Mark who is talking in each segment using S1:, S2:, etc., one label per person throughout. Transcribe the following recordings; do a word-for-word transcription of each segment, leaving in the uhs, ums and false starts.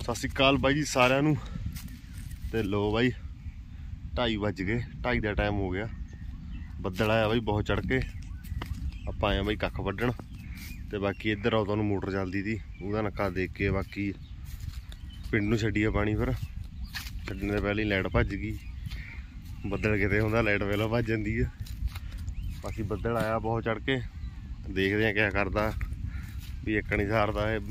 S1: सत श्री अकाल बाई जी सारिਆਂ ਨੂੰ। ਤੇ लो बाई ढाई बज गए, ढाई का टाइम हो गया। ਬੱਦਲ आया बाई बहुत चढ़ के। ਆਪਾਂ आए बाई कख ਵੱਢਣ ਤੇ बाकी इधर आओ ਤੁਹਾਨੂੰ मोटर चलती थी ਉਹਦਾ नक्का देख के बाकी पिंड ਨੂੰ ਛੱਡੀਏ पानी। फिर ਛੱਡਣ ਦੇ ਪਹਿਲਾਂ ਹੀ लाइट भज गई। ਬੱਦਲ ਕਿਤੇ ਹੁੰਦਾ लाइट ਵੇਲੇ भज ਜਾਂਦੀ है। बाकी ਬੱਦਲ आया बहुत चढ़ के, देखते हैं क्या करता भी। एक नहीं सारदा है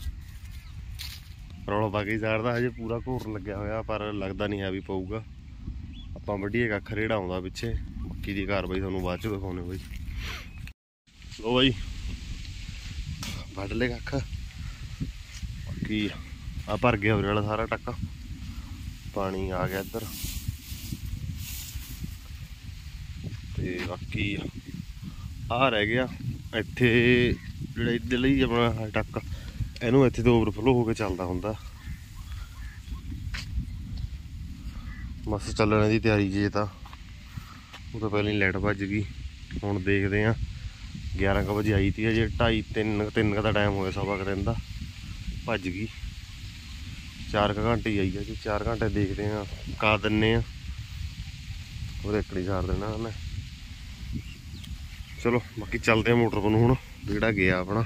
S1: रौला पा के सारदा, हजे पूरा घोर लग्या होया पर लगता नहीं है भी पऊगा। आपां वड्डीए कख रेड़ा आउंदा पिछे, मक्की दी कारवाई तुहानूं बाद च दिखाउने बाई। लो बाई वड्ड ले कख। बाकी आ भर गया उरे वाला सारा टक्का, पानी आ गया इधर। ते बाकी आ रह गया इत्थे ਜਿਹੜਾ ਇੱਧਰ ਲਈ ਆਪਣਾ ਟੱਕ, ਇਹਨੂੰ ਇੱਥੇ ਤੋਂ ਓਵਰਫਲੋ ਹੋ ਕੇ ਚੱਲਦਾ ਹੁੰਦਾ। ਬਸ ਚੱਲਣ ਦੀ ਤਿਆਰੀ ਜੇ ਤਾਂ ਉਹ ਤਾਂ ਪਹਿਲਾਂ ਹੀ ਲਾਈਟ ਭੱਜ ਗਈ। ਹੁਣ ਦੇਖਦੇ ਹਾਂ ਗਿਆਰਾਂ ਕੁ ਵਜੇ ਆਈ ਤੀ, ਅਜੇ ਢਾਈ ਤਿੰਨ ਤਿੰਨ ਕੁ ਦਾ ਟਾਈਮ ਹੋਇਆ, ਸਵਾ ਕੁ ਦਿਨ ਦਾ ਭੱਜ ਗਈ। ਚਾਰ ਕੁ ਘੰਟੇ ਹੀ ਆਈ ਆ ਜੀ, ਚਾਰ ਘੰਟੇ ਦੇਖਦੇ ਹਾਂ ਕਾ ਦਿੰਦੇ ਹਾਂ। ਉਹਦੇ ਇੱਕ ਨਹੀਂ ਸਾਰ ਦੇਣਾ ਉਹਨੇ। चलो बाकी चलते हैं मोटर पर हूँ जोड़ा गया अपना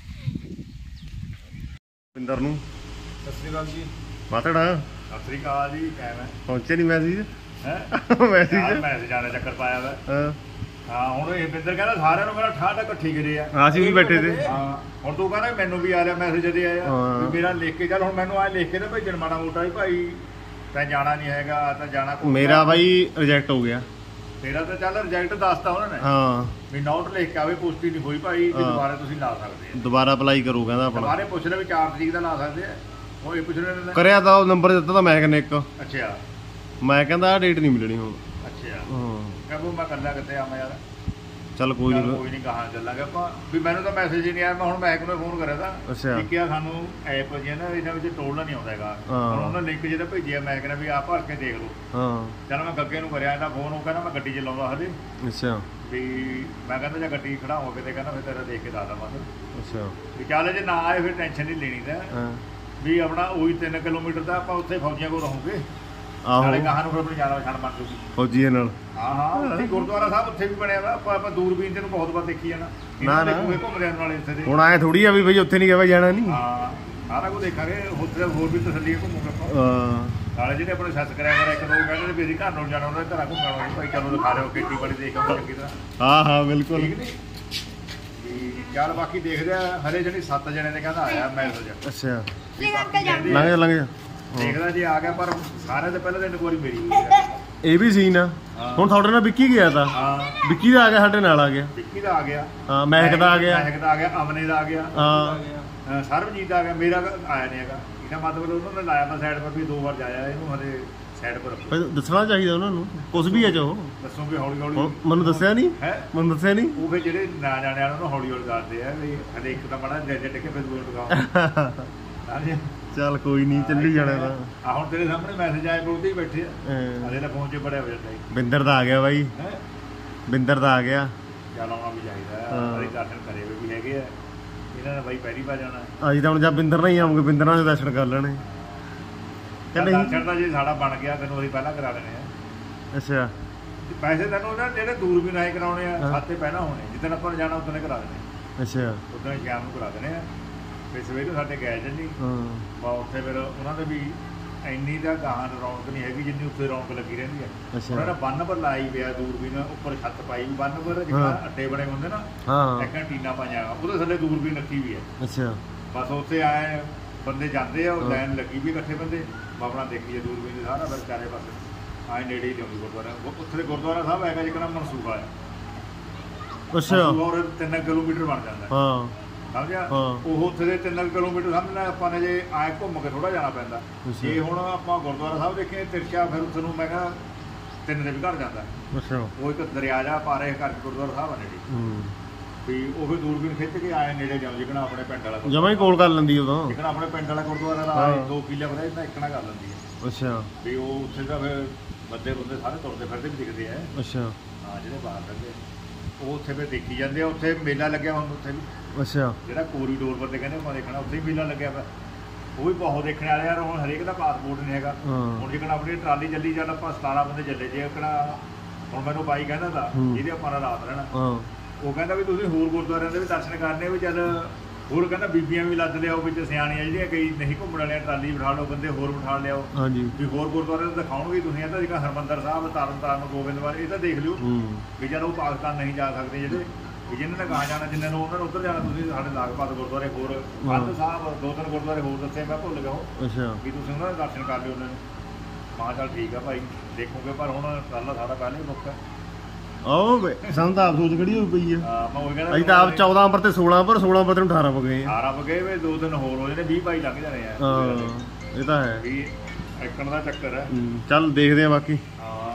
S1: पिंदर नूं।
S2: सत श्री अकाल जी।
S1: मातड़ा
S2: सत श्री अकाल जी। कैम है
S1: पहुंचे नहीं मैसेज
S2: है
S1: मैसेज
S2: मैसेज आने चक्कर पाया वा।
S1: हाँ
S2: हाँ हुण ये पिंदर कहना सारे नूं कहना ठा ठा इकट्ठी करे आ।
S1: ਅਸੀਂ ਵੀ ਬੈਠੇ थे।
S2: हाँ हुण तू कहना मैनू भी आ रहा मैसेज दे आया भी मेरा लिख के चल। हुण मैनू आ लिख के ते भेजण माड़ा मोटा ही भाई तैं जाना नहीं हैगा तां जाना।
S1: मेरा भाई रिजेक्ट हो गया।
S2: तेरा तो चल रिजेक्ट दसता उन्होंने।
S1: हाँ
S2: भी नोट लिख के आवे पुष्टि नहीं हुई भाई भी दोबारा तुसीं ला सकदे आ।
S1: दोबारा अप्लाई करो कहंदा अपना।
S2: दोबारे पुछ ले भी चार तरीक दा ला सकदे आ। ਉਹ ਇਹ ਪੁੱਛ ਰਹੇ ਨੇ
S1: ਕਰਿਆ ਤਾਂ ਉਹ ਨੰਬਰ ਦਿੱਤਾ ਤਾਂ ਮੈਂ ਕਹਿੰਦਾ ਇੱਕ।
S2: ਅੱਛਾ
S1: ਮੈਂ ਕਹਿੰਦਾ ਆ ਡੇਟ ਨਹੀਂ ਮਿਲਣੀ ਹੁਣ।
S2: ਅੱਛਾ
S1: ਹਾਂ
S2: ਕਹਿੰਦਾ ਮੈਂ ਕੱਲਾ ਕਿੱਥੇ ਆਵਾਂ ਯਾਰ।
S1: ਚੱਲ ਕੋਈ ਨਹੀਂ
S2: ਕੋਈ ਨਹੀਂ ਕਹਾਂ ਚੱਲਾਂਗੇ ਆਪਾਂ ਵੀ। ਮੈਨੂੰ ਤਾਂ ਮੈਸੇਜ ਹੀ ਨਹੀਂ ਆਇਆ। ਮੈਂ ਹੁਣ ਬੈਕ ਨੂੰ ਫੋਨ ਕਰਿਆ ਤਾਂ
S1: ਅੱਛਾ
S2: ਕਿ ਸਾਨੂੰ ਐਪ ਜੀ ਨਾ ਇਹਨਾਂ ਵਿੱਚ ਟੋਲਣਾ ਨਹੀਂ ਆਉਂਦਾ ਹੈਗਾ। ਹੁਣ ਉਹਨਾਂ ਲਿੰਕ ਜਿਹੜਾ ਭੇਜਿਆ ਮੈਂ ਕਹਿੰਦਾ ਵੀ ਆਹ ਭਰ ਕੇ ਦੇਖ ਲਓ।
S1: ਹਾਂ
S2: ਚੱਲ ਮੈਂ ਗੱਗੇ ਨੂੰ ਕਰਿਆ ਇਹਦਾ ਫੋਨ। ਉਹ ਕਹਿੰਦਾ ਮੈਂ ਗੱਡੀ ਚਲਾਉਂਦਾ ਹਜੇ।
S1: ਅੱਛਾ
S2: ਵੀ ਮੈਂ ਕਹਿੰਦਾ ਜੇ ਗੱਡੀ ਖੜਾਓ ਕਿਤੇ ਕਹਿੰਦਾ ਫਿਰ ਤੇਰਾ ਦੇਖ ਕੇ ਦੱਸਦਾ ਬਸ।
S1: ਅੱਛਾ
S2: ਵੀ ਚੱਲ ਜੇ ਨਾ ਆਏ ਫਿਰ ਟੈਨਸ਼ਨ ਨਹੀਂ ਲੈਣੀ ਤਾਂ
S1: ਹਾਂ
S2: ਵੀ ਆਪਣਾ ਉਹੀ ਤਿੰਨ ਕਿਲੋਮੀਟਰ ਦਾ ਆਪਾਂ ਉੱਥੇ ਫੌਜੀਆਂ ਕੋਲ ਰਹੋਗੇ।
S1: ਆਹੋ
S2: ਨਾਲੇ ਗਾਹਾਂ ਨੂੰ ਫਿਰ ਆਪਣੀ ਜਾਨ ਛੱਡ ਬਣ ਜੂਗੀ
S1: ਫੌਜੀਆਂ ਨਾਲ।
S2: ਹਾਂ ਹਾਂ ਉੱਥੇ ਗੁਰਦੁਆਰਾ ਸਾਹਿਬ ਉੱਥੇ ਵੀ ਬਣਿਆ ਵਾ। ਆਪਾਂ ਆਪਾਂ ਦੂਰਬੀਨ ਤੇ ਨੂੰ ਬਹੁਤ ਵਾਰ ਦੇਖੀ ਜਾਣਾ।
S1: ਨਾ ਨਾ
S2: ਘੁੰਮ ਰਹਿਣ ਵਾਲੇ ਉੱਥੇ ਦੇ
S1: ਹੁਣ ਆਏ ਥੋੜੀ ਆ ਵੀ ਬਈ ਉੱਥੇ ਨਹੀਂ ਗਿਆ ਜਾਣਾ ਨਹੀਂ।
S2: ਹਾਂ ਸਾਰਾ ਕੁਝ ਦੇਖਾਂਗੇ ਉੱਥੇ ਹੋਰ ਵੀ ਤਸੱਲੀ ਘੁੰਮੂਗੇ ਆਪਾਂ।
S1: ਹਾਂ
S2: ਨਾਲੇ ਜਿਹੜੇ ਆਪਣੇ ਸਬਸਕ੍ਰਾਈਬਰ ਇੱਕ ਦੋ ਕਹਿੰਦੇ ਵੀ ਅਸੀਂ ਘਰ ਨੂੰ ਜਾਣਾ ਉਹਨਾਂ ਦੇ ਘਰਾਂ ਘੁੰਮਣ ਵਾਲੇ ਭਾਈ ਚਲੋ ਦਿਖਾ ਲਿਓ ਖੇਤੀਬਾੜੀ ਦੇਖ ਆਓ ਚੰਗੀ ਤਰ੍ਹਾਂ।
S1: ਹਾਂ ਹਾਂ ਬਿਲਕੁਲ
S2: ਠੀਕ ਨਹੀਂ ਵੀ ਚੱਲ ਬਾਕੀ ਦੇਖਦੇ ਆ। ਹਲੇ ਜਿਹੜੀ ਸੱਤ ਜਣੇ ਨੇ ਕਹਿੰਦਾ ਆਇਆ ਮੈਸੇਜ।
S1: ਅੱਛਾ
S2: ਲੰਘ
S1: ਜਾ ਲੰਘ ਜਾ
S2: ਦੇਖਦਾ ਜੇ ਆ ਗਿਆ ਪਰ ਸਾਰਿਆਂ ਤੋਂ ਪਹਿਲਾਂ ਤਾਂ ਇਨਕੁਆਰੀ ਮੇਰੀ ਹੋਈ ਹੈ।
S1: ਇਹ ਵੀ ਸੀਨ ਆ। ਹੁਣ ਤੁਹਾਡੇ ਨਾਲ ਵਿੱਕੀ ਗਿਆ ਤਾਂ।
S2: ਹਾਂ
S1: ਵਿੱਕੀ ਦਾ ਆ ਗਿਆ, ਸਾਡੇ ਨਾਲ ਆ ਗਿਆ।
S2: ਵਿੱਕੀ ਦਾ ਆ ਗਿਆ।
S1: ਹਾਂ ਮਹਿਕ ਦਾ ਆ ਗਿਆ।
S2: ਮਹਿਕ ਦਾ ਆ ਗਿਆ, ਅਮਨੇ ਦਾ ਆ ਗਿਆ।
S1: ਹਾਂ
S2: ਸਰਬਜੀਤ ਦਾ ਆ ਗਿਆ। ਮੇਰਾ ਆਇਆ ਨਹੀਂ ਹੈਗਾ। ਇਹਦਾ ਮਤਲਬ ਉਹਨਾਂ ਨੇ ਲਾਇਆ ਤਾਂ ਸਾਈਡ ਪਰ ਵੀ ਦੋ ਵਾਰ ਜਾਇਆ। ਇਹਨੂੰ ਹਲੇ ਸਾਈਡ ਪਰ ਰੱਖੋ।
S1: ਦੱਸਣਾ ਚਾਹੀਦਾ ਉਹਨਾਂ ਨੂੰ ਕੁਝ ਵੀ ਹੈ ਜੋ
S2: ਦੱਸੋਗੇ ਹੌਲੀ ਹੌਲੀ।
S1: ਮੈਨੂੰ ਦੱਸਿਆ ਨਹੀਂ ਹੈ ਮੈਨੂੰ ਦੱਸਿਆ ਨਹੀਂ।
S2: ਉਹ ਫਿਰ ਜਿਹੜੇ ਨਾ ਜਾਣੇ ਵਾਲੇ ਉਹਨੂੰ ਹੌਲੀ ਹੌਲੀ ਦੱਸਦੇ ਆ ਵੀ ਹਲੇ ਇੱਕ ਤਾਂ ਬੜਾ ਜੱਜ ਟਿੱਕੇ ਫਿਰ ਦੂਰ ਲਗਾਓ।
S1: ਚੱਲ ਕੋਈ ਨਹੀਂ ਚੱਲੀ ਜਾਣਾ ਤਾਂ।
S2: ਆ ਹੁਣ ਤੇਰੇ ਸਾਹਮਣੇ ਮੈਸੇਜ ਆਏ ਬੋਲਦੇ ਹੀ ਬੈਠੇ ਆ। ਹਲੇ ਤਾਂ ਫੋਨ 'ਚ ਬੜਿਆ ਹੋ ਜਾਂਦਾ ਜੀ।
S1: ਬਿੰਦਰ ਦਾ ਆ ਗਿਆ ਬਾਈ। ਬਿੰਦਰ ਦਾ ਆ ਗਿਆ।
S2: ਚੱਲ ਆਉਣਾ ਵੀ ਚਾਹੀਦਾ। ਹਲੇ ਦਰਸ਼ਨ ਕਰੇ ਵੀ ਹੈਗੇ ਆ ਇਹਨਾਂ ਨੇ ਬਾਈ ਪਹਿਲੀ ਵਾਰ ਜਾਣਾ।
S1: ਅੱਜ ਤਾਂ ਹੁਣ ਜਾਂ ਬਿੰਦਰ ਨਾਲ ਹੀ ਆਉਂਗੇ, ਬਿੰਦਰ ਨਾਲ ਦਰਸ਼ਨ ਕਰ ਲੈਣੇ।
S2: ਦਰਸ਼ਨ ਤਾਂ ਜੇ ਸਾਡਾ ਬਣ ਗਿਆ ਤੈਨੂੰ ਅਸੀਂ ਪਹਿਲਾਂ ਕਰਾ ਦੇਣੇ ਆ।
S1: ਅੱਛਾ
S2: ਪੈਸੇ ਤੈਨੂੰ ਉਹਨਾਂ ਜਿਹੜੇ ਦੂਰ ਵੀ ਨਹੀਂ ਕਰਾਉਣੇ ਆ ਖਾਤੇ ਪਹਿਲਾਂ ਹੋਣੇ। ਜਿੱਦਣ ਆਪਾਂ ਨੂੰ ਜਾਣਾ ਉਦੋਂ ਨੇ ਕਰਾ ਦੇਣੇ।
S1: ਅੱਛਾ
S2: ਉਦੋਂ ਹੀ ਸ਼ਾਮ ਨੂੰ ਕਰਾ ਦੇਣੇ ਆ। ਫਿਰ ਸਵੇਰੇ ਸਾਡੇ ਗਏ ਚੱਲੀ ਬਾ ਉੱਥੇ ਫਿਰ ਉਹਨਾਂ ਦੇ ਵੀ ਇੰਨੀ ਦਾ ਗਾਹਾਂ ਰੌਣਕ ਨਹੀਂ ਹੈਗੀ ਜਿੰਨੀ ਉੱਥੇ ਰੌਣਕ ਲੱਗੀ ਰਹਿੰਦੀ ਆ। ਉਹਨਾਂ ਨੇ ਬੰਨ ਪਰ ਲਾਈ ਪਿਆ ਦੂਰਬੀਨ ਉੱਪਰ ਛੱਤ ਪਾਈ ਵੀ ਬੰਨ ਪਰ ਜਿੱਦਾਂ ਅੱਡੇ ਬਣੇ ਹੁੰਦੇ ਨਾ। ਹਾਂ ਇੱਕ ਟੀਨਾ ਪਾਈਆਂ ਉਹਦੇ ਥੱਲੇ ਦੂਰਬੀਨ ਰੱਖੀ ਵੀ ਹੈ। ਅੱਛਾ ਬਸ ਉੱਥੇ ਆਏ ਬੰਦੇ ਜਾਂਦੇ ਆ। ਉਹ ਲਾਈਨ ਲੱਗੀ ਵੀ ਇਕੱਠੇ ਬੰਦੇ ਆਪਣਾ ਦੇਖੀਏ ਦੂਰਬੀਨ ਸਾਰਾ ਫਿਰ ਚਾਰੇ ਪਾਸੇ ਆਏ ਨੇੜੇ ਹੀ ਲਿਆਉਂਦੀ ਗੁਰਦੁਆਰਾ। ਉੱਥੇ ਗੁਰਦੁਆਰਾ ਸਾਹਿਬ ਹੈਗਾ ਜਿਹੜਾ ਮਨਸੂਬਾ ਆ। ਅੱਛਾ ਹੋਰ ਤਿੰਨ ਕਿਲੋਮੀਟਰ ਬਣ ਜਾਂਦਾ। ਹਾਂ ਸਮਝਿਆ। ਉਹ ਉੱਥੇ ਦੇ ਤਿੰਨ ਕਿਲੋਮੀਟਰ ਸਮਝਣਾ ਆਪਾਂ ਨੇ ਜੇ ਆਏ ਘੁੰਮ ਕੇ ਥੋੜਾ ਜਾਣਾ ਪੈਂਦਾ। ਜੇ ਹੁਣ ਆਪਾਂ ਗੁਰਦੁਆਰਾ ਸਾਹਿਬ ਦੇਖੀਏ ਤਿਰਚਾ ਫਿਰ ਉੱਥੇ ਨੂੰ ਮੈਂ ਕਿਹਾ ਤਿੰਨ ਦੇ ਵੀ ਘਰ ਜਾਂਦਾ। ਅੱਛਾ ਉਹ ਇੱਕ ਦਰਿਆ ਜਾ ਪਾਰੇ ਕਰਕੇ ਗੁਰਦੁਆਰਾ ਸਾਹਿਬ ਆ ਨੇੜੇ ਵੀ ਉਹ ਫਿਰ ਦੂਰਬੀਨ ਖਿੱਚ ਕੇ ਆਏ ਨੇੜੇ ਜਾਓ ਜਿਕਣਾ ਆਪਣੇ ਪਿੰਡ ਵਾਲਾ ਜਮਾਂ ਹੀ ਕੋਲ ਕਰ ਲੈਂਦੀ ਉਦੋਂ। ਜਿਕਣਾ ਆਪਣੇ ਪਿੰਡ ਵਾਲਾ ਗੁਰਦੁਆਰਾ ਦਾ ਦੋ ਕਿੱਲੇ ਬਰੇ ਇਦਾਂ ਇੱਕਣਾ ਕਰ ਲੈਂਦੀ ਹੈ। ਅੱਛਾ ਵੀ ਉਹ ਉੱਥੇ ਦਾ ਫਿਰ ਬੰਦੇ ਬੰਦੇ ਸਾਰੇ ਤੁਰਦੇ ਫਿਰਦੇ ਵੀ ਦਿਖਦੇ ਆ। ਅੱਛਾ ਹਾਂ ਜਿਹੜੇ ਬਾਹਰ ਰਹਿੰਦੇ ਉਹ ਉੱਥੇ ਫਿਰ ਦੇਖੀ ਜਾਂਦੇ ਆ। ਉੱਥੇ ਮੇਲਾ ਲੱਗਿਆ ਹੁਣ ਉੱਥੇ ਵੀ। ਅੱਛਾ ਜਿਹੜਾ ਕੋਰੀਡੋਰ ਪਰ ਤੇ ਕਹਿੰਦੇ ਆਪਾਂ ਦੇਖਣਾ ਉੱਥੇ ਹੀ ਮੇਲਾ ਲੱਗਿਆ ਵਾ। ਉਹ ਵੀ ਬਹੁਤ ਦੇਖਣ ਵਾਲੇ ਯਾਰ। ਹੁਣ ਹਰੇਕ ਦਾ ਪਾਸਪੋਰਟ ਨਹੀਂ ਹੈਗਾ। ਹੁਣ ਜਿਕਣ ਆਪਣੀ ਟਰਾਲੀ ਚੱਲੀ ਚੱਲ ਆਪਾਂ ਸਤਾਰਾਂ ਬੰਦੇ ਚੱਲੇ ਜੇ ਕਿਹੜਾ ਹੁਣ ਮੈਨੂੰ ਬਾਈ ਕਹਿੰਦਾ ਤਾ ਜਿਹਦੇ ਆਪਾਂ ਨਾਲ ਰਾਤ ਰਹਿਣਾ ਉਹ ਕਹਿੰਦਾ ਵੀ ਤੁਸੀਂ ਹੋਰ ਗੁਰਦੁਆਰਿਆਂ ਦੇ ਵੀ ਦਰਸ਼ਨ ਕਰਨੇ ਵੀ ਚੱਲ ਹੋਰ ਕਹਿੰਦਾ ਬੀਬੀਆਂ ਵੀ ਲੱਦ ਲਿਆਓ ਵਿੱਚ ਸਿਆਣੀਆਂ ਜਿਹੜੀਆਂ ਕਈ ਨਹੀਂ ਘੁੰਮਣ ਵਾਲੀਆਂ ਟਰਾਲੀ ਬਿਠਾ ਲਓ ਬੰਦੇ ਹੋਰ ਬਿਠਾ ਲਿਆਓ ਵੀ ਹੋਰ ਗੁਰਦੁਆਰੇ ਦਿਖਾਉਣਗੇ ਤੁਸੀਂ। ਇਹ ਤਾਂ ਜਿਹੜਾ ਹਰਮੰਦਰ ਸਾਹਿਬ ਤਰਨ ਤਾਰਨ ਗੋਬਿੰਦਵਾਲ ਇਹ ਤਾਂ ਦੇਖ ਲਿਓ ਵੀ ਚਲੋ ਪਾਕਿਸਤਾਨ ਨਹੀਂ ਜਾ ਸਕਦੇ ਜਿਹੜੇ ਵੀ ਜਿਹਨਾਂ ਨੇ ਗਾਂ ਜਾਣਾ ਜਿੰਨਾਂ ਨੂੰ ਉਹਨਾਂ ਨੂੰ ਉੱਧਰ ਜਾਣਾ ਤੁਸੀਂ ਸਾਡੇ ਲਾਗਪਾਤ ਗੁਰਦੁਆਰੇ ਹੋਰ ਕੰਧ ਸਾਹਿਬ ਦੋ ਤਿੰਨ ਗੁਰਦੁਆਰੇ ਹੋਰ ਦੱਸੇ ਮੈਂ ਭੁੱਲ ਗਿਆ ਅੱਛਾ ਵੀ ਤੁਸੀਂ ਉਹਨਾਂ ਦੇ ਦਰਸ਼ਨ ਕਰ ਲਿਓ ਉਹਨਾਂ ਨੂੰ। ਮਾਂ ਚੱਲ ਠੀਕ ਆ ਭਾਈ ਦੇਖੋਗੇ ਪਰ ਹੁਣ ਕੱਲ੍ਹ ਸਾਡਾ ਪਹਿਲਾਂ ਹੀ ਮੁੱਕ
S1: ਆਹ ਵੇ ਸਾਨੂੰ ਤਾਂ ਆਪ ਸੋਚ ਖੜੀ ਹੋਈ ਪਈ ਆ।
S2: ਹਾਂ ਮੈਂ ਉਹ ਕਹਿੰਦਾ
S1: ਅਸੀਂ ਤਾਂ ਆਪ ਚੌਦਾਂ ਨੰਬਰ ਤੇ ਸੋਲਾਂ ਪਰ ਸੋਲਾਂ ਨੰਬਰ ਤੇ ਅਠਾਰਾਂ ਹੋ ਗਏ
S2: ਅਠਾਰਾਂ ਹੋ ਗਏ ਵੇ ਦੋ ਦਿਨ ਹੋਰ ਹੋ ਜਾਣੇ ਵੀਹ ਬਾਈ ਲੱਗ ਜਾਣੇ ਆ।
S1: ਹਾਂ ਇਹ ਤਾਂ ਹੈ
S2: ਵੀ ਐਕਣ ਦਾ ਚੱਕਰ ਹੈ।
S1: ਚੱਲ ਦੇਖਦੇ ਆ ਬਾਕੀ।
S2: ਹਾਂ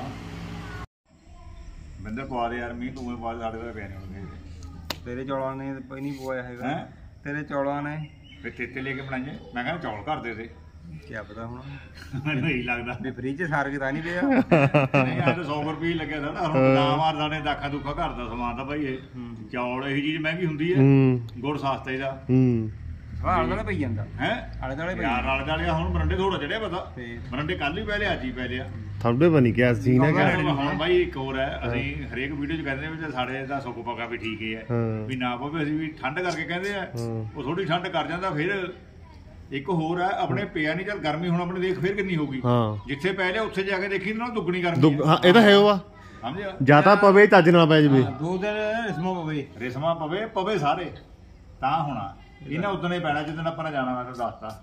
S2: ਬੰਦੇ ਪਵਾ ਦੇ ਯਾਰ ਮੀਂਹ ਤੂੰ ਪਵਾ ਸਾਡੇ ਦਾ ਪਿਆ ਨਹੀਂ ਹੁਣ
S3: ਤੇਰੇ ਚੌਲਾਂ ਨੇ ਕੋਈ ਨਹੀਂ ਪਵਾਇਆ ਹੈਗਾ ਤੇਰੇ ਚੌਲਾਂ ਨੇ
S2: ਫਿਰ ਤੇਤੇ ਲੈ ਕੇ ਬਣਾਈਏ। ਮੈਂ ਕਹਿੰਦਾ ਚੌਲ ਘਰ ਦੇ ਦੇ
S3: ਕੀ ਪਤਾ ਹੁਣ
S2: ਮੈਨੂੰ ਇਹੀ ਲੱਗਦਾ
S3: ਵੀ ਫ੍ਰਿਜ ਚ ਸਾਰ ਕੇ ਤਾਂ ਨਹੀਂ ਪਿਆ
S2: ਨਹੀਂ ਆ ਤਾਂ ਸੌ ਰੁਪਏ ਲੱਗਿਆ ਦਾ ਨਾ। ਹੁਣ ਬਦਾਮ ਮਾਰਦਾ ਨੇ ਦਾਖਾ ਦੁੱਖਾ ਘਰ ਦਾ ਸਮਾਨ ਤਾਂ ਭਾਈ ਇਹ ਚੌਲ ਇਹੀ ਚੀਜ਼ ਮਹਿੰਗੀ ਹੁੰਦੀ ਹੈ ਗੁੜ ਸਸਤਾ ਇਹਦਾ
S3: ਆਲੇ ਦੁਆਲੇ ਪਈ ਜਾਂਦਾ
S2: ਹੈ
S3: ਆਲੇ ਦੁਆਲੇ ਪਈ
S2: ਯਾਰ ਆਲੇ ਦੁਆਲੇ ਹੁਣ ਮਰੰਡੇ ਥੋੜਾ ਚੜਿਆ ਪਤਾ ਮਰੰਡੇ ਕੱਲ ਹੀ ਪਹਿਲੇ ਅੱਜ ਹੀ ਪੈ ਲਿਆ
S1: ਤੁਹਾਡੇ ਬਣੀ ਕਿਆ ਸੀਨ ਹੈ
S2: ਹੁਣ ਬਾਈ ਇੱਕ ਹੋਰ ਹੈ ਅਸੀਂ ਹਰੇਕ ਵੀਡੀਓ 'ਚ ਕਹਿੰਦੇ ਵੀ ਸਾਡੇ ਦਾ ਸੁੱਕ ਪੱਕਾ ਵੀ ਠੀਕ ਹੀ ਹੈ ਵੀ ਨਾ ਪਵੇ ਅਸੀਂ ਵੀ ਠੰਡ ਕਰਕੇ ਕਹਿੰਦੇ ਆ ਉਹ ਥੋੜੀ ਠੰਡ ਕਰ ਜਾਂਦਾ। ਫਿਰ ਇੱਕ ਹੋਰ ਹੈ ਆਪਣੇ ਪਿਆ ਨਹੀਂ ਚੱਲ ਗਰਮੀ ਹੁਣ ਆਪਣੇ ਦੇਖ ਫਿਰ ਕਿੰਨੀ ਹੋਊਗੀ ਜਿੱਥੇ ਪੈ ਲਿਆ ਉੱਥੇ ਜਾ ਕੇ ਦੇਖੀ ਨਾ ਦੁੱਗਣੀ ਗਰਮੀ
S1: ਹਾਂ ਇਹ ਤਾਂ ਹੈ ਉਹ ਆ
S2: ਸਮਝਿਆ
S1: ਜਾਂ ਤਾਂ ਪਵੇ ਚੱਜ ਨਾਲ ਪੈ ਜਵੇ
S3: ਦੋ ਦਿਨ ਰਿਸਮਾ ਪਵੇ
S2: ਰਿਸਮਾ ਪਵੇ ਪਵੇ ਸਾਰੇ ਤਾਂ ਹੋਣਾ ਇਹਨਾਂ ਉਦੋਂ ਹੀ ਪੈਣਾ ਜਿੱਦਣ ਆਪਾਂ ਨੇ ਜਾਣਾ ਮੈਂ ਤੁਹਾਨੂੰ ਦੱਸਤਾ।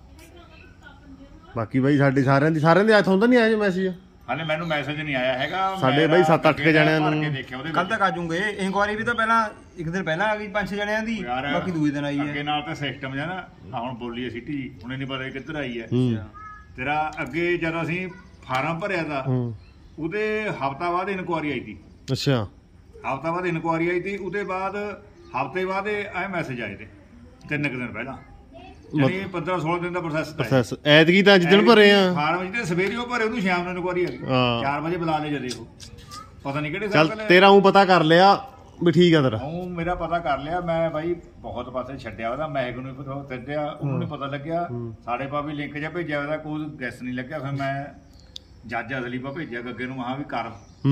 S1: ਬਾਕੀ ਬਾਈ ਸਾਡੇ ਸਾਰਿਆਂ ਦੀ ਸਾਰਿਆਂ ਦੇ ਹੱਥ ਹੁੰਦਾ ਨਹੀਂ ਆਇਆ ਜੇ ਮੈਸੇਜ
S2: ਹਾਲੇ ਮੈਨੂੰ ਮੈਸੇਜ ਨਹੀਂ ਆਇਆ ਹੈਗਾ।
S1: ਸਾਡੇ ਬਾਈ ਸੱਤ ਅੱਠ ਕੇ ਜਣਿਆਂ ਨੂੰ
S3: ਕੱਲ ਤੱਕ ਆ ਜੂਗੇ ਇਨਕੁਆਰੀ ਵੀ ਤਾਂ ਪਹਿਲਾਂ ਇੱਕ ਦਿਨ ਪਹਿਲਾਂ ਆ ਗਈ ਪੰਜ ਛੇ ਜਣਿਆਂ ਦੀ ਬਾਕੀ ਦੂਜੇ ਦਿਨ ਆਈ ਹੈ।
S2: ਅੱਗੇ ਨਾਲ ਤਾਂ ਸਿਸਟਮ ਹੈ ਨਾ ਹੁਣ ਬੋਲੀ ਸਿੱਟੀ ਹੁਣ ਨਹੀਂ ਪਤਾ ਕਿੱਧਰ ਆਈ ਹੈ ਤੇਰਾ। ਅੱਗੇ ਜਦ ਅਸੀਂ ਫਾਰਮ ਭਰਿਆ ਤਾ ਉਹਦੇ ਹਫ਼ਤਾ ਬਾਅਦ ਇਨਕੁਆਰੀ ਆਈ ਸੀ।
S1: ਅੱਛਾ
S2: ਹਫ਼ਤਾ ਬਾਅਦ ਇਨਕੁਆਰੀ ਆਈ ਸੀ ਉਹਦੇ ਬਾਅਦ ਹਫ਼ਤੇ ਬਾਅਦ ਇਹ ਮੈਸੇਜ ਆਏ ਤੇ ਤਿੰਨ ਕੁ ਦਿਨ ਪਹਿਲਾਂ ਯਾਨੀ ਪੰਦਰਾਂ ਸੋਲਾਂ ਦਿਨ ਦਾ ਪ੍ਰੋਸੈਸ
S1: ਪ੍ਰੋਸੈਸ ਐਤਕੀ ਤਾਂ ਜਿੱਦਣ ਭਰੇ ਆ
S2: ਫਾਰਮ ਜਿਹੜੇ ਸਵੇਰੇ ਉਹ ਭਰੇ ਉਹਨੂੰ ਸ਼ਾਮ ਨੂੰ ਇਨਕੁਆਰੀ ਆ ਗਈ ਚਾਰ ਵਜੇ ਬੁਲਾ ਲੈ ਜਦੇ ਉਹ ਪਤਾ ਨਹੀਂ ਕਿਹੜੇ
S1: ਚੱਲ ਤੇਰਾ ਉਹ ਪਤਾ ਕਰ ਲਿਆ ਵੀ ਠੀਕ ਆ ਤੇਰਾ
S2: ਉਹ ਮੇਰਾ ਪਤਾ ਕਰ ਲਿਆ ਮੈਂ ਬਾਈ ਬਹੁਤ ਪਾਸੇ ਛੱਡਿਆ ਉਹਦਾ ਮਹਿਕ ਨੂੰ ਪਤਾ ਛੱਡਿਆ ਉਹਨੂੰ ਨਹੀਂ ਪਤਾ ਲੱਗਿਆ ਸਾਡੇ ਪਾ ਵੀ ਲਿੰਕ ਜਿਹਾ ਭੇਜਿਆ ਉਹਦਾ ਕੋਈ ਗੈਸ ਨਹੀਂ ਲੱਗਿਆ। ਫਿਰ ਮੈਂ ਜੱਜ ਅਸਲੀਪਾ ਭੇਜਿਆ ਗੱਗੇ ਨੂੰ ਮਹਾ ਵੀ ਕਰ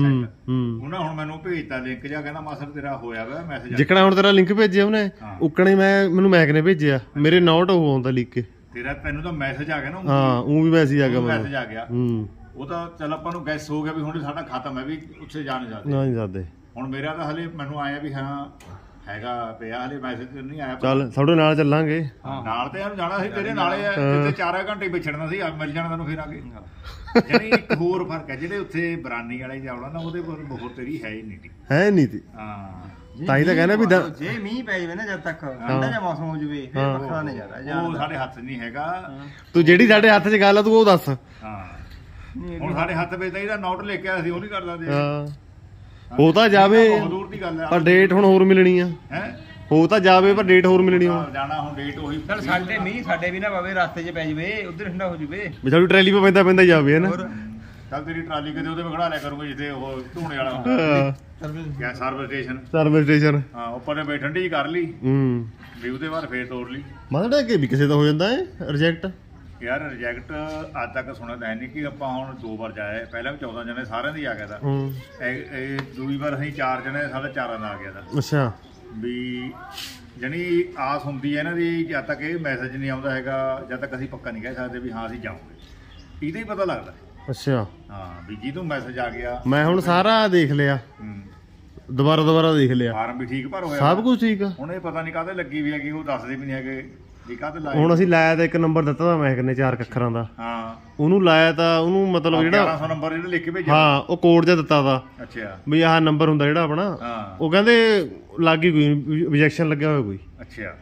S2: ਉਹਨਾਂ ਹੁਣ ਮੈਨੂੰ ਭੇਜਤਾ ਲਿੰਕ ਜਿਹਾ ਕਹਿੰਦਾ ਮਾਸਰ ਤੇਰਾ ਹੋਇਆ ਵਾ ਮੈਸੇਜ ਜਿਕਣਾ ਹੁਣ ਤੇਰਾ ਲਿੰਕ ਭੇਜਿਆ ਉਹਨੇ
S1: ਉਕਣੇ ਮੈਂ ਮੈਨੂੰ ਮੈਕ ਨੇ ਭੇਜਿਆ ਮੇਰੇ ਨੋਟ ਉਹ ਆਉਂਦਾ ਲਿਖ ਕੇ
S2: ਤੇਰਾ ਤੈਨੂੰ ਤਾਂ ਮੈਸੇਜ ਆ ਗਿਆ ਨਾ
S1: ਹਾਂ ਉਹ ਵੀ ਮੈਸੇਜ ਆ ਗਿਆ
S2: ਮੈਸੇਜ ਆ ਗਿਆ ਉਹ ਤਾਂ ਚੱਲ ਆਪਾਂ ਨੂੰ ਗੈਸ ਹੋ ਗਿਆ ਵੀ ਹੁਣ ਸਾਡਾ ਖਤਮ ਹੈ ਵੀ ਉੱਥੇ ਜਾ ਨਹੀਂ ਸਕਦੇ
S1: ਨਾ ਨਹੀਂ ਸਕਦੇ।
S2: ਹੁਣ ਮੇਰਾ ਤਾਂ ਹਲੇ ਮੈਨੂੰ ਆਇਆ ਵੀ ਹਾਂ ਹੈਗਾ ਪਿਆ ਹਲੇ ਮੈਸੇਜ ਨਹੀਂ ਆਇਆ।
S1: ਚੱਲ ਤੁਹਾਡੇ ਨਾਲ ਚੱਲਾਂਗੇ
S2: ਨਾਲ ਤੇ ਯਾਰ ਜਾਣਾ ਸੀ ਤੇਰੇ ਨਾਲੇ ਆ ਜਿੱਥੇ ਚਾਰ ਘੰਟੇ ਵਿਛੜਨਾ ਸੀ ਮਿਲ ਜਾਣਾ ਤੈਨੂੰ ਫਿਰ ਆ ਕੇ ਜਾਨੀ ਇੱਕ ਹੋਰ ਫਰਕ ਹੈ ਜਿਹੜੇ ਉੱਥੇ ਬਰਾਨੀ ਵਾਲੇ ਜਾਵੜਾ ਨਾ ਉਹਦੇ ਪਰ ਬਹੁਤ ਤੇਰੀ ਹੈ ਹੀ ਨਹੀਂ
S1: ਹੈ ਨਹੀਂ ਤੀ
S2: ਹਾਂ
S1: ਤਾਂ ਹੀ ਤਾਂ ਕਹਿੰਦਾ ਵੀ
S3: ਜੇ ਮੀਂਹ ਪੈ ਜਾਵੇ ਨਾ ਜਦ ਤੱਕ ਠੰਡਾ ਜਿਹਾ ਮੌਸਮ ਹੋ ਜਾਵੇ ਫਿਰ ਵੱਖਰਾ ਨਜ਼ਾਰਾ
S2: ਉਹ ਸਾਡੇ ਹੱਥ ਨਹੀਂ ਹੈਗਾ।
S1: ਤੂੰ ਜਿਹੜੀ ਸਾਡੇ ਹੱਥ 'ਚ ਗੱਲ ਆ ਤੂੰ ਉਹ ਦੱਸ।
S2: ਹਾਂ ਹੁਣ ਸਾਡੇ ਹੱਥ ਵਿੱਚ ਤਾਂ ਇਹਦਾ ਨੋਟ ਲੈ ਕੇ ਅਸੀਂ ਉਹ ਨਹੀਂ ਕਰਦਾ ਦੇ
S1: ਹਾਂ ਹੋ ਤਾਂ ਜਾਵੇ ਪਰ ਡੇਟ ਹੁਣ ਹੋਰ ਮਿਲਣੀ ਆ
S2: ਹੈ
S1: ਹੋ ਤਾਂ ਜਾਵੇ ਪਰ ਡੇਟ ਹੋਰ ਮਿਲਣੀ ਆ
S2: ਜਾਣਾ ਹੁਣ ਡੇਟ ਉਹੀ
S3: ਚੱਲ ਸਾਡੇ ਮੀਂਹ ਸਾਡੇ ਵੀ ਨਾ ਪਵੇ ਰਸਤੇ 'ਚ ਪੈ ਜਵੇ ਉਧਰ ਠੰਡਾ ਹੋ ਜਵੇ
S1: ਵੀ ਸਾਡੀ ਟਰੈਲੀ ਪੇ ਪੈਂਦਾ ਪੈਂਦਾ ਜਾਵੇ ਨਾ
S2: ਚੱਲ ਤੇਰੀ ਟਰਾਲੀ ਕਿਤੇ ਉਹਦੇ ਖੜਾ ਲਿਆ ਕਰੂੰਗਾ ਜਿੱਥੇ ਉਹ ਧੂਣੇ ਵਾਲਾ ਹੁੰਦਾ ਕਿਆ ਸਰਵਿਸ ਸਟੇਸ਼ਨ
S1: ਸਰਵਿਸ ਸਟੇਸ਼ਨ
S2: ਹਾਂ ਉੱਪਰ ਨੇ ਬਈ ਠੰਡੀ ਕਰ ਲਈ
S1: ਹੂੰ
S2: ਵੀ ਉਹਦੇ ਬਾਅਦ ਫੇਰ ਤੋੜ ਲਈ
S1: ਮਤਲਬ ਕਿ ਵੀ ਕਿਸੇ ਦਾ ਹੋ ਜਾਂਦਾ ਹੈ ਰਿਜੈਕਟ
S2: ਯਾਰ ਰਿਜੈਕਟ ਅੱਜ ਤੱਕ ਸੁਣਿਆ ਤਾਂ ਨਹੀਂ ਕਿ ਆਪਾਂ ਹੁਣ ਦੋ ਵਾਰ ਜਾਏ ਪਹਿਲਾਂ ਵੀ ਚੌਦਾਂ ਜਣੇ ਸਾਰਿਆਂ ਦੀ ਆ ਗਿਆ ਤਾਂ ਇਹ ਦੂਜੀ ਵਾਰ ਅਸੀਂ ਚਾਰ ਜਣੇ ਸਾਡਾ ਚਾਰਾਂ ਦਾ ਆ ਗਿਆ ਤਾਂ
S1: ਅੱਛਾ ਵੀ
S2: ਜਾਨੀ ਆਸ ਹੁੰਦੀ ਹੈ ਇਹਨਾਂ ਦੀ ਜਦ ਤੱਕ ਇਹ ਮੈਸੇਜ ਨਹੀਂ ਆਉਂਦਾ ਹੈਗਾ ਜਦ ਤੱਕ ਅਸੀਂ ਪੱਕਾ ਨਹੀਂ ਕਹਿ ਸਕਦੇ ਵੀ ਹਾਂ ਅਸੀਂ ਜਾਵਾਂਗੇ ਇਹਦਾ ਹੀ ਪਤਾ ਲੱਗਦਾ। ਅੱਛਾ ਹਾਂ ਵੀ ਜਿਹਨੂੰ ਮੈਸੇਜ ਆ ਗਿਆ ਮੈਂ ਹੁਣ ਸਾਰਾ ਦੇਖ ਲਿਆ ਦੁਬਾਰਾ ਦੁਬਾਰਾ ਦੇਖ ਲਿਆ ਫਾਰਮ ਵੀ ਠੀਕ ਭਰ ਹੋਇਆ ਸਭ ਕੁਝ ਠੀਕ ਆ ਹੁਣ ਇਹ ਪਤਾ ਨਹੀਂ ਕਾਹਦੇ ਲੱਗੀ ਵੀ ਹੈਗੀ ਉਹ ਦੱਸਦੇ ਵੀ ਨਹੀਂ ਹੈਗੇ ਵੀ ਕਾਹਦੇ ਲਾਇਆ। ਹੁਣ ਅਸੀਂ ਲਾਇਆ ਤਾਂ ਇੱਕ ਨੰਬਰ ਦਿੱਤਾ ਤਾਂ ਮੈਂ ਕਿੰਨੇ ਚਾਰ ਅੱਖਰਾਂ ਦਾ ਹਾਂ ਉਹਨੂੰ ਲਾਇਆ ਤਾਂ ਉਹਨੂੰ ਮਤਲਬ ਜਿਹੜਾ ਗਿਆਰਾਂ ਸੌ ਨੰਬਰ ਜਿਹੜਾ ਲਿਖ ਕੇ ਭੇਜਿਆ ਹਾਂ ਉਹ ਕੋਡ ਜਿਹਾ ਦਿੱਤਾ ਤਾ ਅੱਛਾ ਵੀ ਆਹ ਨੰਬਰ ਹੁੰਦਾ ਜਿਹੜਾ ਆਪਣਾ ਉਹ ਕਹਿੰਦੇ ਲੱਗ ਹੀ ਕੋਈ ਰਿਜੈਕਸ਼ਨ ਲੱਗਿਆ ਹੋਇਆ ਕੋਈ ਅੱਛਾ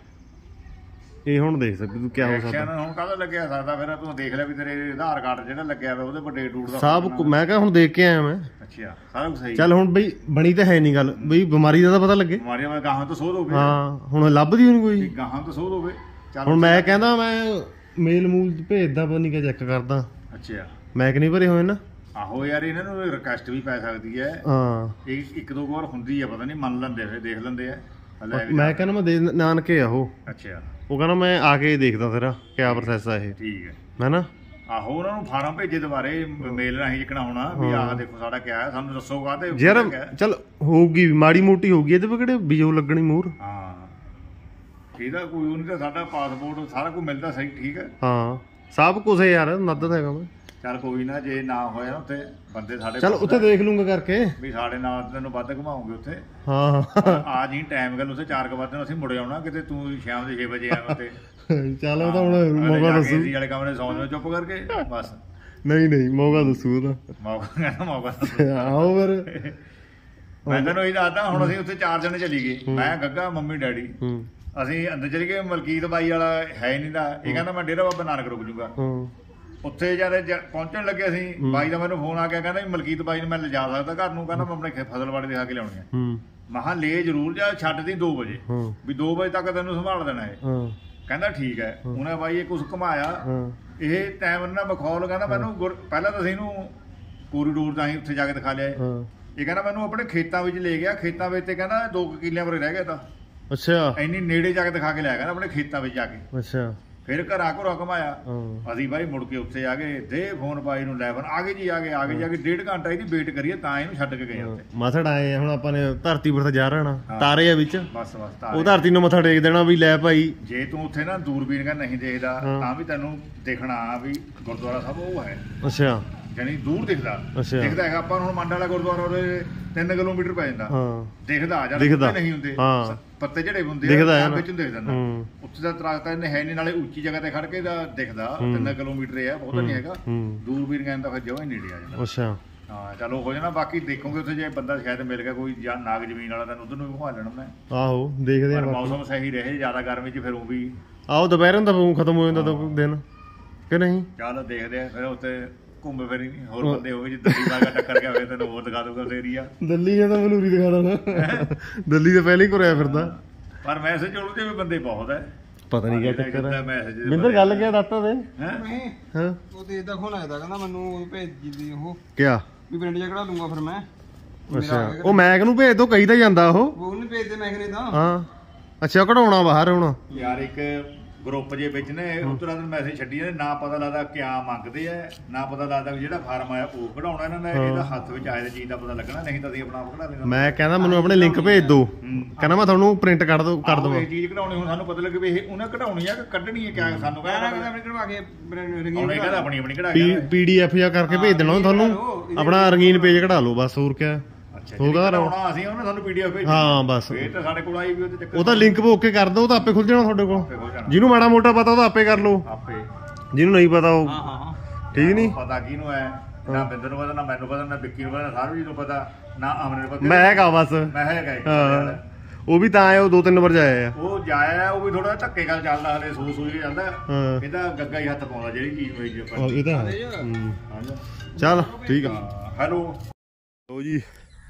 S2: ਇਹ ਹੁਣ ਦੇਖ ਸਕਦੇ ਤੂੰ ਕੀ ਹੋ ਸਕਦਾ ਹੁਣ ਕਾਹਦਾ ਲੱਗਿਆ ਸਕਦਾ ਫਿਰ ਤੂੰ ਦੇਖ ਲੈ ਵੀ ਤੇਰੇ ਆਧਾਰ ਕਾਰਡ ਜਿਹੜਾ ਲੱਗਿਆ ਹੋਇਆ ਉਹਦੇ ਪਰ ਡੇਟ ਡੂਟ ਦਾ ਸਭ ਮੈਂ ਕਿਹਾ ਹੁਣ ਦੇਖ ਕੇ ਆਇਆ ਮੈਂ ਅੱਛਾ ਸਾਰਾ ਕੁਝ ਸਹੀ ਚੱਲ ਹੁਣ ਬਈ ਬਣੀ ਤਾਂ ਹੈ ਨਹੀਂ ਗੱਲ ਬਈ ਬਿਮਾਰੀ ਦਾ ਤਾਂ ਪਤਾ ਲੱਗੇ ਬਿਮਾਰੀਆਂ ਮੈਂ ਗਾਹਾਂ ਤੋਂ ਸੋਧ ਹੋਵੇ ਹਾਂ ਹੁਣ ਲੱਭਦੀ ਹੁਣ ਕੋਈ ਗਾਹਾਂ ਤੋਂ ਸੋਧ ਹੋਵੇ ਹੁਣ ਮੈਂ ਕਹਿੰਦਾ ਮੈਂ ਮੇਲ ਮੂਲ ਭੇਜਦਾ ਪਤਾ ਨਹੀਂ ਕਿ ਚੈੱਕ ਕਰਦਾ ਅੱਛਾ ਮੈਂ ਕਿ ਨਹੀਂ ਭਰੇ ਹੋਏ ਨਾ ਆਹੋ ਯਾਰ ਇਹਨਾਂ ਨੂੰ ਰਿਕੁਐਸਟ ਵੀ ਪੈ ਸਕਦੀ ਹੈ ਹਾਂ ਇੱਕ ਦੋ ਵਾਰ ਹੁੰਦੀ ਹੈ ਪਤਾ ਨਹੀਂ ਮੰਨ ਲੈਂਦੇ ਫਿਰ ਦੇਖ ਲੈਂਦੇ ਆ ਮੈਂ ਕਹਿੰਦਾ ਮੈਂ ਨਾਨਕੇ ਆ ਉਹ ਅੱਛਾ
S1: ਉਹ ਕਹਿੰਦਾ ਮੈਂ ਆ ਕੇ ਦੇਖਦਾ ਤੇਰਾ ਕਿਆ ਪ੍ਰੋਸੈਸ ਆ ਇਹ
S2: ਠੀਕ ਹੈ
S1: ਹੈ ਨਾ।
S2: ਆਹੋ ਉਹਨਾਂ ਨੂੰ ਫਾਰਮ ਭੇਜੇ ਦੁਬਾਰੇ ਮੇਲ ਰਾਹੀਂ ਜਿਕਣਾ ਹੋਣਾ ਵੀ ਆਹ ਦੇਖੋ ਸਾਡਾ ਕਿਆ ਹੈ ਸਾਨੂੰ ਦੱਸੋਗਾ ਤੇ
S1: ਯਾਰ ਚੱਲ ਹੋਊਗੀ ਮਾੜੀ ਮੋਟੀ ਹੋਊਗੀ ਇਹਦੇ ਕਿਹੜੇ ਬੀਜੋ ਲੱਗਣੀ ਮੂਹਰ।
S2: ਹਾਂ ਇਹਦਾ ਕੋਈ ਉਹ ਨਹੀਂ ਤਾਂ ਸਾਡਾ ਪਾਸਪੋਰਟ ਸਾਰਾ ਕੁਝ ਮਿਲਦਾ ਸਹੀ ਠੀਕ ਹੈ।
S1: ਹਾਂ ਸਭ ਕੁਝ ਯਾਰ ਮਦਦ ਹੈਗਾ ਮੈਂ।
S2: ਚੱਲ ਕੋਈ ਨਾ ਜੇ ਨਾ ਹੋਇਆ ਉੱਥੇ ਬੰਦੇ ਸਾਡੇ
S1: ਚੱਲ ਉੱਥੇ ਦੇਖ ਲੂੰਗਾ ਕਰਕੇ
S2: ਵੀ ਸਾਡੇ ਨਾਲ ਤੈਨੂੰ ਵੱਧ ਘੁਮਾਉਂਗੇ ਉੱਥੇ।
S1: ਹਾਂ
S2: ਆ ਜੀ ਟਾਈਮ ਗੱਲ ਉੱਥੇ ਚਾਰ ਕੁ ਵਜੇ ਨੂੰ ਅਸੀਂ ਮੁੜੇ ਆਉਣਾ ਕਿਤੇ ਤੂੰ ਸ਼ਾਮ ਦੇ ਛੇ ਵਜੇ ਆਇਆ ਉੱਥੇ।
S1: ਚੱਲ ਉਹ ਤਾਂ ਹੁਣ ਮੌਕਾ ਦੱਸੂ
S2: ਏਸੀ ਵਾਲੇ ਕਮਰੇ ਸੌਂ ਜਾਓ ਚੁੱਪ ਕਰਕੇ ਬਸ।
S1: ਨਹੀਂ ਨਹੀਂ ਮੌਕਾ ਦੱਸੂ ਉਹਦਾ
S2: ਮੌਕਾ ਕਹਿੰਦਾ ਮੌਕਾ
S1: ਆਓ ਫਿਰ।
S2: ਮੈਂ ਤੈਨੂੰ ਇਹ ਦੱਸਦਾ ਹੁਣ ਅਸੀਂ ਉੱਥੇ ਚਾਰ ਜਣੇ ਚਲੀ ਗਏ ਮੈਂ ਗੱਗਾ ਮੰਮੀ ਡੈਡੀ
S1: ਹੂੰ
S2: ਅਸੀਂ ਅੰਦਰ ਚਲੇ ਗਏ। ਮਲਕੀਤ ਬਾਈ ਵਾਲਾ ਹੈ ਨਹੀਂ ਦਾ ਇਹ ਕਹਿੰਦਾ ਮੈਂ ਡੇਰਾ ਬਾਬਾ ਨਾਨਕ ਰੁਕ ਜੂਗਾ। ਉੱਥੇ ਜਦ ਪਹੁੰਚਣ ਲੱਗੇ ਅਸੀਂ ਬਾਈ ਦਾ ਮੈਨੂੰ ਫੋਨ ਆ ਗਿਆ ਕਹਿੰਦਾ ਮਲਕੀਤ ਬਾਈ ਨੂੰ ਮੈਂ ਲਿਜਾ ਸਕਦਾ ਘਰ ਨੂੰ ਕਹਿੰਦਾ ਮੈਂ ਆਪਣੇ ਫਸਲਵਾੜੀ ਦਿਖਾ ਕੇ ਲਿਆਉਣੀ ਆ। ਮਹਾਂ ਲੈ ਜ਼ਰੂਰ ਜਾ ਛੱਡਦੀ ਦੋ ਵਜੇ ਵੀ ਦੋ ਵਜੇ ਤੱਕ ਤੈਨੂੰ ਸੰਭਾਲ ਦੇਣਾ ਹੈ। ਕਹਿੰਦਾ ਠੀਕ ਹੈ। ਉਹਨੇ ਬਾਈ ਇਹ ਕੁਛ ਘੁਮਾਇਆ ਇਹ ਟਾਈਮ ਨਾ ਬਖੌਲ ਕਹਿੰਦਾ ਮੈਨੂੰ ਪਹਿਲਾਂ ਤਾਂ ਅਸੀਂ ਇਹਨੂੰ ਪੂਰੀ ਡੋਰ ਤਾਂ ਅਸੀਂ ਉੱਥੇ ਜਾ ਕੇ ਦਿਖਾ ਲਿਆ। ਇਹ ਕਹਿੰਦਾ ਮੈਨੂੰ ਆਪਣੇ ਖੇਤਾਂ ਵਿੱਚ ਲੈ ਗਿਆ ਖੇਤਾਂ ਵਿੱਚ ਤੇ ਕਹਿੰਦਾ ਦੋ ਕਿੱਲਿਆਂ ਪਰ ਰਹਿ ਗਿਆ ਤਾਂ।
S1: ਅੱਛਾ
S2: ਇੰਨੀ ਨੇੜੇ ਜਾ ਕੇ ਦਿਖਾ ਕੇ ਲਿਆ ਕਹਿੰਦਾ ਆਪਣੇ ਖੇਤਾਂ ਵਿੱਚ ਜਾ ਕੇ।
S1: ਅੱਛਾ
S2: ਫਿਰ ਘਰਾਂ ਘਰੋਂ ਘਮਾਇਆ ਅਸੀਂ ਬਾਈ ਮੁੜ ਕੇ ਉੱਥੇ ਆ ਗਏ ਦੇ ਫੋਨ ਪਾਈ ਨੂੰ ਲੈ ਆ ਗਏ ਜੀ ਆ ਗਏ ਆ ਗਏ ਜਾ ਕੇ ਡੇਢ ਘੰਟਾ ਇਹਦੀ ਵੇਟ ਕਰੀਏ ਤਾਂ ਇਹਨੂੰ ਛੱਡ ਕੇ ਗਏ ਉੱਥੇ।
S1: ਮੱਥਾ ਆਏ ਹੁਣ ਆਪਾਂ ਨੇ ਧਰਤੀ ਪਰ ਤਾਂ ਜਾ ਰਹਿਣਾ ਤਾਰੇ ਆ ਵਿੱਚ
S2: ਬਸ ਬਸ
S1: ਉਹ ਧਰਤੀ ਨੂੰ ਮੱਥਾ ਟੇਕ ਦੇਣਾ ਵੀ ਲੈ ਭਾਈ।
S2: ਜੇ ਤੂੰ ਉੱਥੇ ਨਾ ਦੂਰਬੀਨ ਕਾ ਨਹੀਂ ਦੇਖਦਾ ਤਾਂ ਵੀ ਤੈਨੂੰ ਦੇਖਣਾ ਵੀ ਗੁਰਦੁਆਰਾ ਸਾਹਿਬ ਉਹ ਹੈ।
S1: ਅੱਛਾ
S2: ਜਾਨੀ ਦੂਰ ਦਿਖਦਾ ਦਿਖਦਾ ਹੈਗਾ ਆਪਾਂ ਹੁਣ ਮੰਡ ਵਾਲਾ ਗੁਰਦੁਆਰਾ ਉਹਦੇ ਤਿੰਨ ਕਿਲੋਮੀਟਰ ਪੈ ਜਾਂਦਾ ਦਿਖਦਾ ਜਾਂ ਨਹੀਂ ਹੁੰਦੇ ਪੱਤੇ ਜਿਹੜੇ ਹੁੰਦੇ ਆ ਵਿੱਚ ਦਿਖ ਜਾਂਦਾ। ਉੱਥੇ ਦਾ ਦਰਖਤ ਇਹਨੇ ਹੈ ਨਹੀਂ ਨਾਲੇ ਉੱਚੀ ਜਗ੍ਹਾ ਤੇ ਖੜ ਕੇ ਦਾ ਦਿਖਦਾ ਤਿੰਨ ਕਿਲੋਮੀਟਰ ਹੈ ਬਹੁਤਾ ਨਹੀਂ ਹੈਗਾ। ਦੂਰਬੀਨ ਕਹਿੰਦਾ ਫਿਰ ਜਮਾਂ ਹੀ ਨੇੜੇ ਆ ਜਾਂਦਾ।
S1: ਅੱਛਾ
S2: ਹਾਂ ਚਲੋ ਹੋ ਜਾਣਾ ਬਾਕੀ ਦੇਖੋਗੇ ਉੱਥੇ ਜੇ ਬੰਦਾ ਸ਼ਾਇਦ ਮਿਲ ਗਿਆ ਕੋਈ ਜਾਂ ਨਾਗ ਜ਼ਮੀਨ ਵਾਲਾ ਤੈਨੂੰ ਉਧਰ ਨੂੰ ਵੀ ਘੁਮਾ ਲੈਣਾ ਮੈਂ।
S1: ਆਹੋ ਦੇਖਦੇ ਆ
S2: ਮੌਸਮ ਸਹੀ ਰਹੇ ਜ਼ਿਆਦਾ ਗਰਮੀ ਚ ਫਿਰ ਉਹ ਵੀ
S1: ਆਹੋ ਦੁਪਹਿਰ ਦਾ ਖਤਮ ਹੋ ਜਾਂਦਾ ਤਾਂ ਦਿਨ ਕਿ ਨਹੀਂ।
S2: ਚੱਲ ਦੇਖਦੇ ਆ ਫਿਰ ਉੱਥੇ ਘੁੰਮ ਫਿਰ ਨਹੀਂ ਹੋਰ ਬੰਦੇ ਹੋਵੇ ਜੇ ਦਿੱਲੀ ਵਾਗਾ ਟੱਕਰ ਗਿਆ ਫਿਰ ਤੈਨੂੰ ਹੋਰ ਦਿਖਾ ਦੂਗਾ ਏਰੀਆ।
S1: ਦਿੱਲੀ ਜਾਂ ਤਾਂ ਮਲੂਰੀ ਦਿਖਾ ਦੇਣਾ ਦਿੱਲੀ ਤਾਂ ਪਹਿਲਾਂ ਹੀ ਘੁਰਿਆ ਫਿਰਦਾ
S2: ਪਰ ਮੈਸੇਜ ਉਹਦੇ ਵੀ ਬੰਦੇ ਬਹੁਤ ਹੈ
S1: ਪਤਾ ਨਹੀਂ ਕਿਆ ਚੱਕਰ ਹੈ। ਮਿੰਦਰ ਗੱਲ ਕਿਆ ਦੱਸਤਾ ਤੇ
S3: ਹਾਂ ਉਹ ਤੇ ਇਦਾਂ ਫੋਨ ਆਇਆ ਕਹਿੰਦਾ ਮੈਨੂੰ ਭੇਜ ਦੀ ਉਹ
S1: ਕਿਆ
S3: ਵੀ ਪਿੰਡ ਜਾ ਕਢਾ ਲੂੰਗਾ ਫਿਰ ਮੈਂ।
S1: ਅੱਛਾ ਉਹ ਮੈਕ ਨੂੰ ਭੇਜ ਦੋ ਕਹੀ ਤਾਂ ਜਾਂਦਾ ਉਹ
S3: ਉਹਨੂੰ ਭੇਜ ਦੇ ਮੈਕ ਨੇ ਤਾਂ।
S1: ਹਾਂ ਅੱਛਾ ਕਢਾਉਣਾ ਬਾਹਰ ਹੁਣ
S2: ਯਾਰ ਇੱਕ ਗਰੁੱਪ ਜੇ ਵਿੱਚ ਨੇ ਉਤਰਾ ਦਿਨ ਮੈਸੇਜ ਛੱਡੀ ਜਾਂਦੇ ਨਾ ਪਤਾ ਲੱਗਦਾ ਕਿਆ ਮੰਗਦੇ ਆ ਨਾ ਪਤਾ ਲੱਗਦਾ ਜਿਹੜਾ ਫਾਰਮ ਆਇਆ ਉਹ ਕਢਾਉਣਾ ਇਹਨਾਂ ਨੇ ਇਹਦਾ ਹੱਥ ਵਿੱਚ ਆਏ ਚੀਜ਼ ਦਾ ਪਤਾ ਲੱਗਣਾ ਨਹੀਂ ਤਾਂ ਅਸੀਂ ਆਪਣਾ ਆਪ ਕਢਾ ਲੈਣਾ।
S1: ਮੈਂ ਕਹਿੰਦਾ ਮੈਨੂੰ ਆਪਣੇ ਲਿੰਕ ਭੇਜ ਦੋ ਕਹਿੰਦਾ ਮੈਂ ਤੁਹਾਨੂੰ ਪ੍ਰਿੰਟ ਕੱਢ ਦੋ ਕਰ ਦਵਾਂ।
S2: ਇਹ ਚੀਜ਼ ਕਢਾਉਣੀ ਹੁਣ ਸਾਨੂੰ ਪਤਾ ਲੱਗੇ ਵੀ ਇਹ ਉਹਨੇ ਕਢਾਉਣੀ ਆ ਕਿ ਕੱਢਣੀ ਹੈ ਕਿਆ ਸਾਨੂੰ ਕਹਿੰਦਾ
S3: ਕਢਵਾ ਕੇ
S2: ਰੰਗੀਨ ਕਹਿੰਦਾ ਆਪਣੀ ਆਪਣੀ ਕਢਾ ਕੇ
S1: ਪੀਡੀਐਫ ਜਾਂ ਕਰਕੇ ਭੇਜ ਦੇਣਾ ਤੁਹਾਨੂੰ ਆਪਣਾ ਰੰਗੀਨ ਪੇਜ ਕਢਾ ਲਓ ਬਸ ਹੋਰ ਕਿਆ ਹੋਗਾ
S2: ਕਢਾਉਣਾ ਅਸੀਂ ਉਹਨੇ ਸਾਨੂੰ ਪੀਡੀਐਫ ਭੇਜੀ।
S1: ਹਾਂ ਬਸ
S2: ਇਹ ਤਾਂ ਸਾਡੇ ਕੋਲ ਆਈ ਵੀ ਉਹਦੇ ਚੱਕਰ
S1: ਉਹ ਤਾਂ ਲਿੰਕ ਓਕੇ ਕਰ ਦੋ ਉਹ ਤਾਂ ਆਪੇ ਖੁੱਲ ਜਾਣਾ ਤੁਹਾਡੇ ਕੋਲ। ਜਿਹਨੂੰ ਮਾੜਾ ਮੋਟਾ ਪਤਾ ਉਹ ਤਾਂ ਆਪੇ ਕਰ ਲਓ
S2: ਆਪੇ
S1: ਜਿਹਨੂੰ ਨਹੀਂ ਪਤਾ ਉਹ
S3: ਹਾਂ ਹਾਂ
S1: ਠੀਕ ਨਹੀਂ
S2: ਪਤਾ ਕਿਹਨੂੰ ਹੈ ਨਾ ਬਿੰਦਰ ਨੂੰ ਪਤਾ ਨਾ ਮੈਨੂੰ ਪਤਾ ਨਾ ਵਿੱਕੀ ਨੂੰ ਪਤਾ ਸਾਰੂ ਜੀ ਨੂੰ ਪਤਾ ਨਾ ਅਮਨ ਨੂੰ ਪਤਾ
S1: ਮੈਂ ਹੈਗਾ ਬਸ
S2: ਮੈਂ ਹੈਗਾ
S1: ਉਹ ਵੀ ਤਾਂ ਆਏ ਉਹ ਦੋ ਤਿੰਨ ਵਾਰ ਜਾਇਆ ਆ
S2: ਉਹ ਜਾਇਆ ਉਹ ਵੀ ਥੋੜਾ ਧੱਕੇ ਨਾਲ ਚੱਲਦਾ ਹਲੇ ਸੂ ਸੂ ਕੇ ਚੱਲਦਾ ਇਹਦਾ ਗੱਗਾ ਹੀ ਹੱਥ ਪਾਉਂਦਾ ਜਿਹੜੀ ਚੀਜ਼ ਹੋਈ ਜੀ ਆਪਾਂ
S1: ਇਹ ਤਾਂ ਹੈ ਚੱਲ ਠੀਕ ਆ।
S2: ਹੈਲੋ
S1: ਲੋ ਜੀ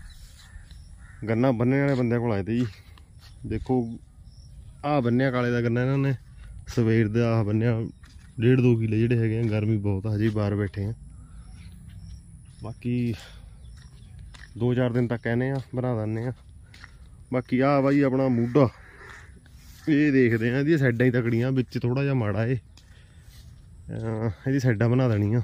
S1: ਗੰਨਾ ਬੰਨਣ ਵਾਲੇ ਬੰਦਿਆਂ ਕੋਲ ਆਏ ਤੇ ਜੀ ਦੇਖੋ ਆਹ ਬੰਨਿਆ ਕਾਲੇ ਦਾ ਗੰਨਾ ਇਹਨਾਂ ਨੇ ਸਵੇਰ ਦਾ ਆਹ ਬੰਨਿਆ ਡੇਢ ਦੋ ਕਿੱਲੇ ਜਿਹੜੇ ਹੈਗੇ ਆ ਗਰਮੀ ਬਹੁਤ ਆ ਹਜੇ ਬਾਹਰ ਬੈਠੇ ਆ ਬਾਕੀ ਦੋ ਚਾਰ ਦਿਨ ਤੱਕ ਕਹਿੰਦੇ ਆ ਬਣਾ ਦਿੰਦੇ ਆ। ਬਾਕੀ ਆਹ ਬਾਈ ਆਪਣਾ ਮੂਢਾ ਇਹ ਦੇਖਦੇ ਆ ਇਹਦੀਆਂ ਸਾਈਡਾਂ ਹੀ ਤਕੜੀਆਂ ਵਿੱਚ ਥੋੜਾ ਜਿਹਾ ਮਾੜਾ ਏ ਇਹਦੀ ਸਾਈਡਾਂ ਬਣਾ ਦੇਣੀਆਂ।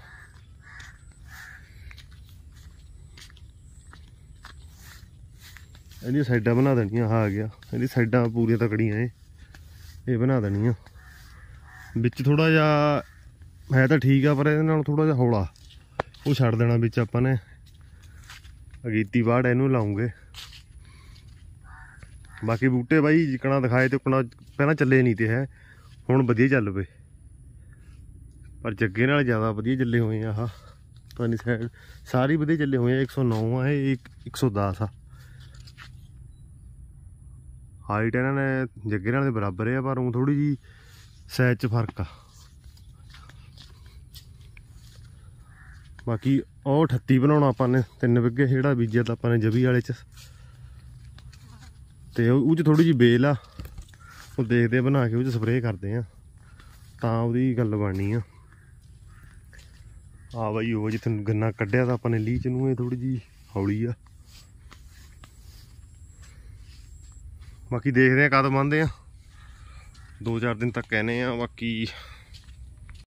S1: ਇਹਦੀਆਂ ਸਾਈਡਾਂ ਬਣਾ ਦੇਣੀਆਂ ਆ ਗਿਆ ਇਹਦੀ ਸਾਈਡਾਂ ਪੂਰੀਆਂ ਤਕੜੀਆਂ ਏ ਇਹ ਬਣਾ ਦੇਣੀਆਂ। ਵਿੱਚ ਥੋੜਾ ਜਿਹਾ ਹੈ ਤਾਂ ਠੀਕ ਆ ਪਰ ਇਹਦੇ ਨਾਲ ਥੋੜਾ ਜਿਹਾ ਹੌਲਾ ਉਹ ਛੱਡ ਦੇਣਾ ਵਿੱਚ ਆਪਾਂ ਨੇ ਅਗੀਤੀ ਬਾੜ ਇਹਨੂੰ ਲਾਉਂਗੇ। ਬਾਕੀ ਬੂਟੇ ਬਾਈ ਜਿਕਣਾ ਦਿਖਾਏ ਤੇ ਉਕਣਾ ਪਹਿਲਾਂ ਚੱਲੇ ਨਹੀਂ ਤੇ ਹੈ ਹੁਣ ਵਧੀਆ ਚੱਲ ਪਏ ਪਰ ਜੱਗੇ ਨਾਲ ਜ਼ਿਆਦਾ ਵਧੀਆ ਚੱਲੇ ਹੋਏ ਆ। ਆਹ ਪਾਣੀ ਸਾਈਡ ਸਾਰੀ ਵਧੀਆ ਚੱਲੇ ਹੋਏ ਆ। ਇੱਕ ਸੌ ਨੌ ਆ ਇਹ ਇੱਕ ਸੌ ਦਸ ਆ ਹਾਈਟ ਇਹਨਾਂ ਨੇ ਜੱਗੇ ਨਾਲ ਦੇ ਬਰਾਬਰ ਆ ਪਰ ਉਹ ਥੋੜੀ ਜੀ ਸਾਈਜ਼ 'ਚ ਫਰਕ ਆ। ਬਾਕੀ ਉਹ ਅਠੱਤੀ ਬਣਾਉਣਾ ਆਪਾਂ ਨੇ ਤਿੰਨ ਵਿੱਗੇ ਜਿਹੜਾ ਬੀਜਿਆ ਤਾਂ ਆਪਾਂ ਨੇ ਜਵੀ ਵਾਲੇ 'ਚ ਤੇ ਉਹ 'ਚ ਥੋੜੀ ਜੀ ਬੇਲ ਆ ਉਹ ਦੇਖਦੇ ਬਣਾ ਕੇ ਉਹ 'ਚ ਸਪਰੇਅ ਕਰਦੇ ਆ ਤਾਂ ਉਹਦੀ ਗੱਲ ਬਣਨੀ ਆ। ਆ ਬਾਈ ਉਹ ਜਿੱਥੇ ਗੰਨਾ ਕੱਢਿਆ ਤਾਂ ਆਪਾਂ ਨੇ ਲੀਚ ਨੂੰ ਇਹ ਥੋੜੀ ਜੀ ਹੌਲੀ ਆ। ਬਾਕੀ ਦੇਖਦੇ ਆ ਕਦ ਮੰਨਦੇ ਆ ਦੋ ਚਾਰ ਦਿਨ ਤੱਕ ਕਹਿੰਦੇ ਆ, ਬਾਕੀ